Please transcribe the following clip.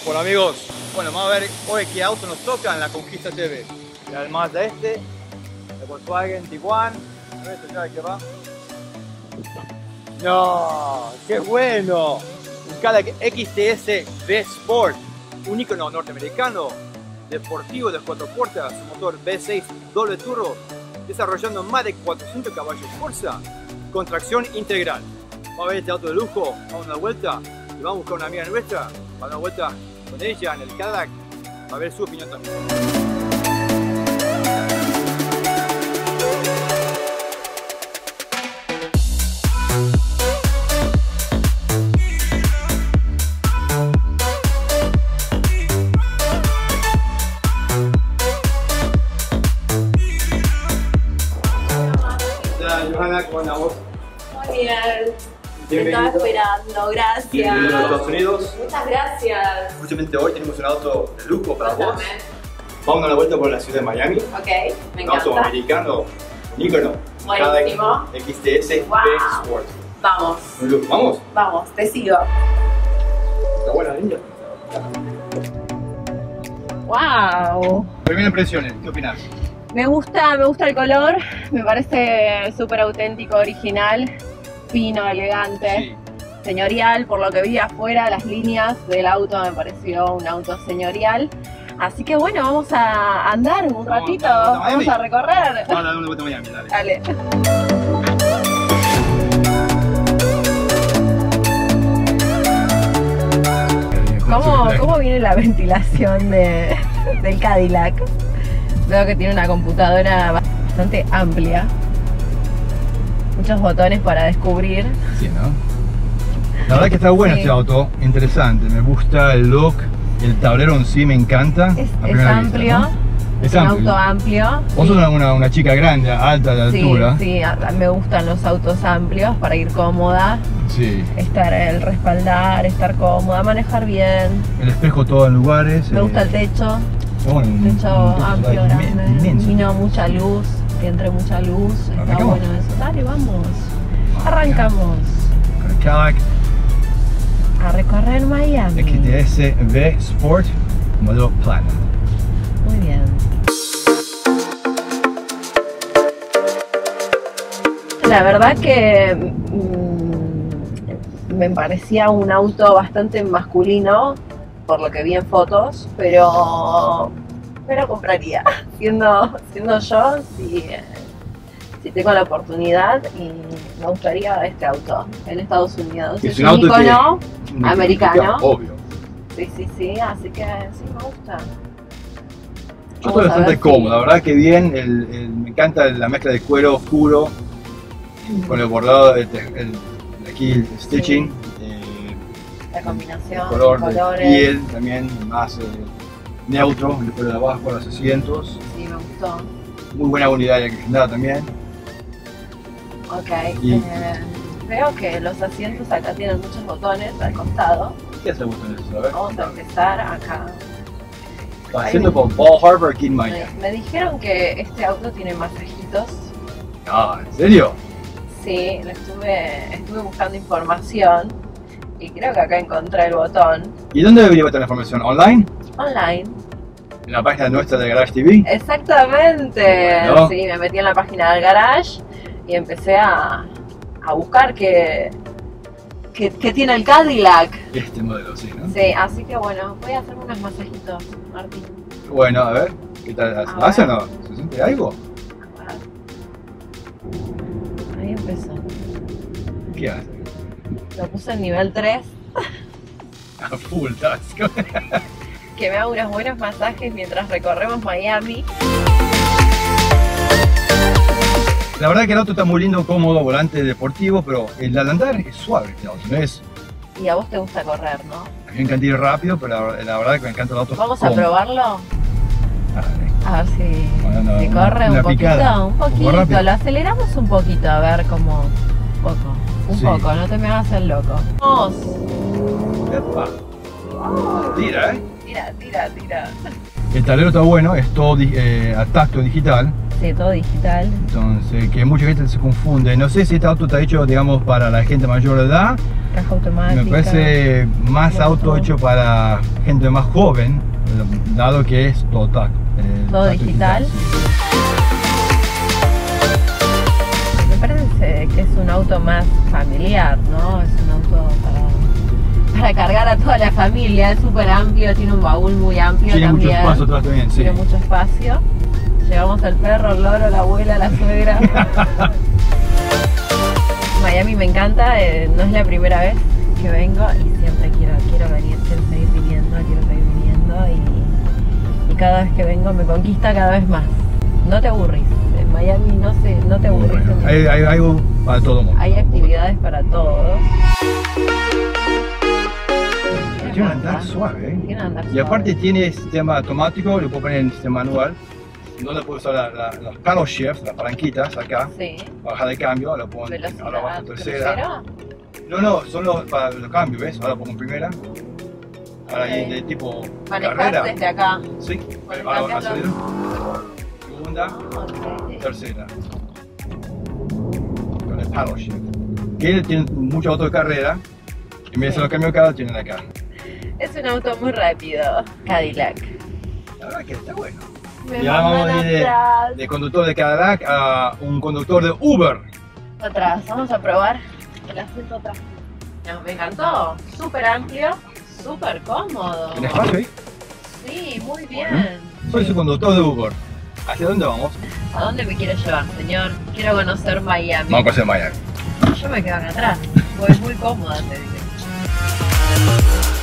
Bueno amigos, vamos a ver hoy qué auto nos toca en la Conquista TV. El Mazda el Volkswagen Tiguan. A ver, ¿qué va? ¡No! ¡Qué bueno! Un Cadillac XTS V Sport, un ícono norteamericano, deportivo de 4 puertas, un motor V6 doble turbo, desarrollando más de 400 caballos fuerza, con tracción integral. Vamos a ver este auto de lujo, vamos a dar una vuelta y vamos a buscar una amiga nuestra, vamos a dar una vuelta con ella en el Cadillac, a ver su opinión también. Johanna, ¿cómo andamos? Muy bien. Te estaba esperando, gracias. Bienvenido a Estados Unidos. Muchas gracias. Justamente hoy tenemos un auto de lujo para vos. Cuéntame. Vamos a dar una vuelta por la ciudad de Miami. Ok, me Un auto encanta. americano, un ícono. Buenísimo. Cadillac XTS Wow. V Sport. Vamos, Un lujo. ¿Vamos? vamos, te sigo. Está buena, linda. Wow. Primera impresiones, ¿qué opinas? Me gusta el color, me parece súper auténtico, original, fino, elegante, Sí. señorial. Por lo que vi afuera, las líneas del auto me pareció un auto señorial. Así que bueno, vamos a andar un ratito, vamos a recorrer. Vamos a dar una vuelta a Miami, dale. Dale. ¿Cómo viene la ventilación del Cadillac? Veo que tiene una computadora bastante amplia. Muchos botones para descubrir. Sí, ¿no? La verdad que está bueno Sí. este auto, interesante, me gusta el look, el tablero en sí me encanta. Es a primera vista, amplio, ¿no? es Es un amplio. auto amplio. Vos sos una chica grande, alta de Sí, altura. sí, me gustan los autos amplios para ir cómoda, Sí. el respaldar, estar cómoda, manejar bien. El espejo todo en lugares. Me gusta el techo. Está bueno, un Techo amplio, grande, inmenso. vino mucha luz, que entre mucha luz, está ¿Arrancamos? bueno eso. Dale, vamos, arrancamos Con el Cadillac a recorrer Miami. XTS V Sport, modelo plano. Muy bien. La verdad que me parecía un auto bastante masculino, por lo que vi en fotos, pero compraría, siendo yo, si tengo la oportunidad, y me gustaría este auto en Estados Unidos. Es Es un un auto que- icono americano. Obvio. Sí, así que sí me gusta. Yo Vamos estoy a bastante ver cómodo, si- la verdad que bien, me encanta la mezcla de cuero oscuro con el bordado, aquí el stitching, La combinación, el color de colores. piel también más neutro, el cuero de abajo, los asientos, Sí, me gustó. muy buena unidad de accionada también. Ok. Y- Veo que los asientos acá tienen muchos botones al costado. ¿Qué hace botones? A ver. Vamos a empezar acá. Haciendo con Ball Harbor aquí en Miami. Me dijeron que este auto tiene masajitos. Ah, ¿en serio? Sí, estuve buscando información y creo que acá encontré el botón. ¿Y dónde debería estar la información? ¿Online? Online. ¿En la página nuestra de Garage TV? Exactamente. Bueno. Sí, me metí en la página del garage y empecé a buscar qué tiene el Cadillac. Este modelo, sí, ¿no? Sí, así que bueno, voy a hacerme unos masajitos, Martín. Bueno, a ver, ¿qué tal? A ¿Hace o ver. no? ¿Se siente algo? Ahí empezó. ¿Qué hace? Lo puse en nivel 3, A full task. que me haga unos buenos masajes mientras recorremos Miami. La verdad que el auto está muy lindo, cómodo, volante deportivo, pero el andar es suave este auto, ¿no es? Y a vos te gusta correr, ¿no? A mí me encanta ir rápido, pero la verdad que me encanta el auto. Vamos a cómodo. probarlo. Dale. A ver si Bueno, si corre una un poquito, picada, un un poco poquito. rápido. Lo aceleramos un poquito, a ver cómo. Un Sí. poco, no te me hagas el loco. Vamos. Epa. Tira, ¿eh? Tira. El tablero está bueno, es todo a tacto digital. Sí, todo digital. Entonces, que mucha gente se confunde. No sé si este auto está hecho, digamos, para la gente mayor de edad. Caja automática. Me parece más auto hecho para gente más joven, dado que es total. Todo digital. Sí. Me parece que es un auto más familiar, ¿no? Es un auto para cargar a toda la familia. Es súper amplio, tiene un baúl muy amplio Tiene también. mucho espacio atrás también, sí. Tiene mucho espacio. Llevamos el perro, el loro, la abuela, la suegra. Miami me encanta, no es la primera vez que vengo y siempre quiero venir, quiero seguir viniendo y cada vez que vengo me conquista cada vez más. No te aburrís, en Miami no te aburrís. Bueno, hay algo para todo el mundo. Hay actividades para todos. Tiene un andar suave, ¿eh? Tiene andar Y suave. aparte tiene sistema automático, lo puedo poner en sistema manual. No le puedo usar los paddle shifts, las palanquitas acá. Sí. Baja de cambio, lo pongo ahora bajo Velocidad tercera. crucero. No, son para los cambios, ¿ves? Ahora pongo primera. Ahora Ok. de tipo Manejás carrera. desde acá. Sí, Puedes ahora cambiarlo. acelero. Segunda, Ok. tercera. Con el paddle shift. Que tiene muchos autos de carrera. En vez de los cambios acá, lo tienen acá. Es un auto muy rápido. Cadillac. La verdad que está bueno. Me Y ahora vamos mandan a ir atrás. de conductor de Cadillac a un conductor de Uber. Atrás, vamos a probar el asiento atrás. No, me encantó, súper amplio, súper cómodo. ¿Tienes espacio ahí? Sí, muy bien. Soy su conductor de Uber. ¿Hacia dónde vamos? ¿A dónde me quiere llevar, señor? Quiero conocer Miami. Vamos a conocer Miami. Yo me quedo acá atrás, voy muy cómoda, te digo.